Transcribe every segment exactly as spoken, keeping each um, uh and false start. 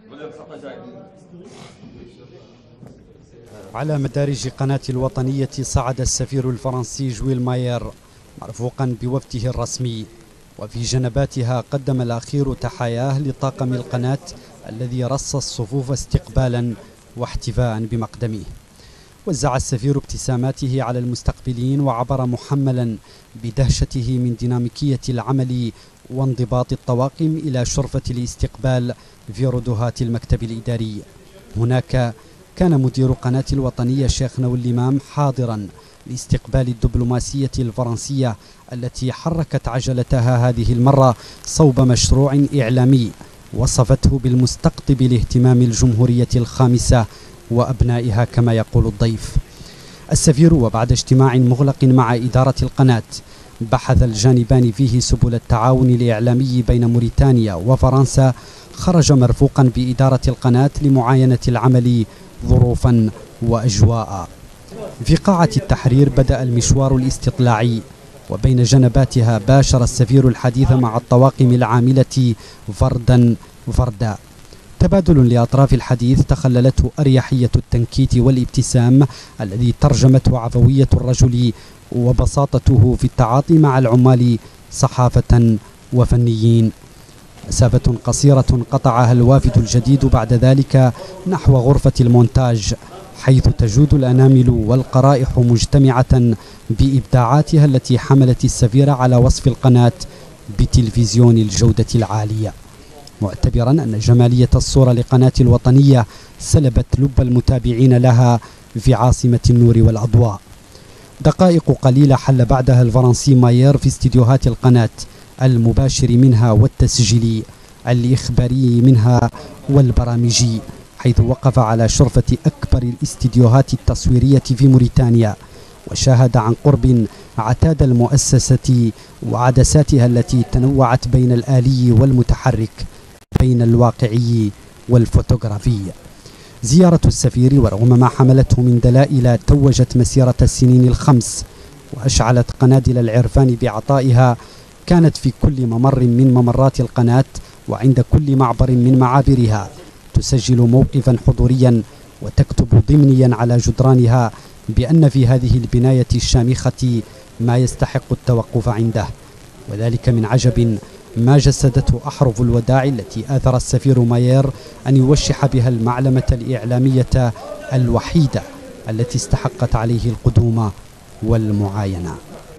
على مدارج قناة الوطنية صعد السفير الفرنسي جويل ماير مرفوقا بوفده الرسمي، وفي جنباتها قدم الأخير تحاياه لطاقم القناة الذي رص الصفوف استقبالا واحتفاء بمقدمه. وزع السفير ابتساماته على المستقبلين وعبر محملا بدهشته من ديناميكية العمل وانضباط الطواقم إلى شرفة الاستقبال في ردهات المكتب الإداري. هناك كان مدير قناة الوطنية الشيخ نول الإمام حاضرا لاستقبال الدبلوماسية الفرنسية التي حركت عجلتها هذه المرة صوب مشروع إعلامي وصفته بالمستقطب لاهتمام الجمهورية الخامسة وأبنائها كما يقول الضيف. السفير وبعد اجتماع مغلق مع إدارة القناة بحث الجانبان فيه سبل التعاون الإعلامي بين موريتانيا وفرنسا، خرج مرفوقا بإدارة القناة لمعاينة العمل ظروفا وأجواء. في قاعة التحرير بدأ المشوار الاستطلاعي، وبين جنباتها باشر السفير الحديث مع الطواقم العاملة فردا فردا. تبادل لأطراف الحديث تخللته أريحية التنكيت والابتسام الذي ترجمته عفوية الرجل وبساطته في التعاطي مع العمال صحافة وفنيين. مسافة قصيرة قطعها الوافد الجديد بعد ذلك نحو غرفة المونتاج، حيث تجود الأنامل والقرائح مجتمعة بإبداعاتها التي حملت السفير على وصف القناة بتلفزيون الجودة العالية، معتبرا أن جمالية الصورة لقناة الوطنية سلبت لب المتابعين لها في عاصمة النور والأضواء. دقائق قليلة حل بعدها الفرنسي ماير في استديوهات القناة المباشر منها والتسجيلي، الإخباري منها والبرامجي، حيث وقف على شرفة أكبر الاستديوهات التصويرية في موريتانيا، وشاهد عن قرب عتاد المؤسسة وعدساتها التي تنوعت بين الآلي والمتحرك، بين الواقعي والفوتوغرافي. زيارة السفير ورغم ما حملته من دلائل توجت مسيرة السنين الخمس وأشعلت قنادل العرفان بعطائها، كانت في كل ممر من ممرات القناة وعند كل معبر من معابرها تسجل موقفا حضوريا وتكتب ضمنيا على جدرانها بأن في هذه البناية الشامخة ما يستحق التوقف عنده. وذلك من عجب ما جسدته أحرف الوداع التي آثر السفير ماير أن يوشح بها المعلمة الإعلامية الوحيدة التي استحقت عليه القدوم والمعاينة.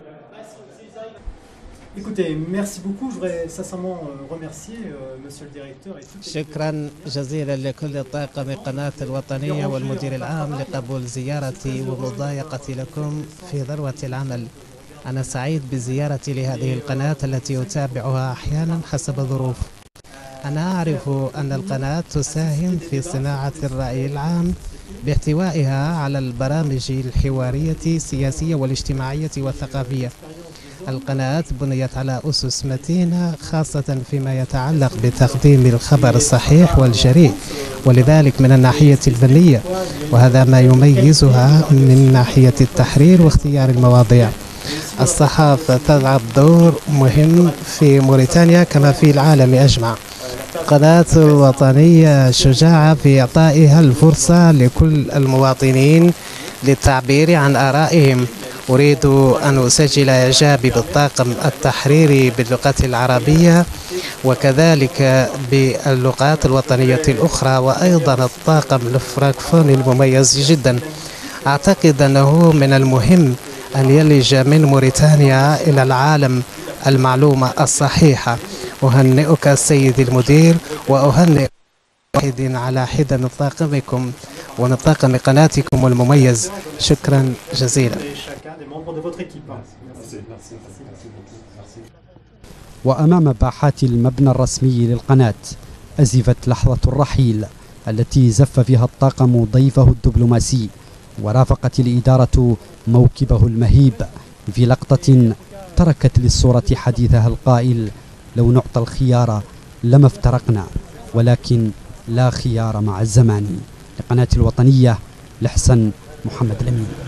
شكرا جزيلا لكل طاقم قناة الوطنية والمدير العام لقبول زيارتي ومضايقتي لكم في ذروة العمل. أنا سعيد بزيارتي لهذه القناة التي أتابعها أحيانا حسب الظروف. أنا أعرف أن القناة تساهم في صناعة الرأي العام باحتوائها على البرامج الحوارية السياسية والاجتماعية والثقافية. القناة بنيت على أسس متينة خاصة فيما يتعلق بتقديم الخبر الصحيح والجريء، ولذلك من الناحية الفنية، وهذا ما يميزها من ناحية التحرير واختيار المواضيع. الصحافة تلعب دور مهم في موريتانيا كما في العالم أجمع. قناة الوطنية شجاعة في إعطائها الفرصة لكل المواطنين للتعبير عن آرائهم. أريد أن أسجل إعجابي بالطاقم التحريري باللغة العربية وكذلك باللغات الوطنية الأخرى، وأيضا الطاقم الفراكفوني المميز جدا. أعتقد أنه من المهم أن يلج من موريتانيا إلى العالم المعلومة الصحيحة. أهنئك سيدي المدير، وأهنئ واحد على حدة من طاقمكم ومن طاقم قناتكم المميز. شكرا جزيلا. وأمام باحات المبنى الرسمي للقناة أزفت لحظة الرحيل التي زف فيها الطاقم ضيفه الدبلوماسي، ورافقت الإدارة موكبه المهيب في لقطة تركت للصورة حديثها القائل: لو نعطى الخيار لما افترقنا، ولكن لا خيار مع الزمان. لقناة الوطنية، لحسن محمد الأمين.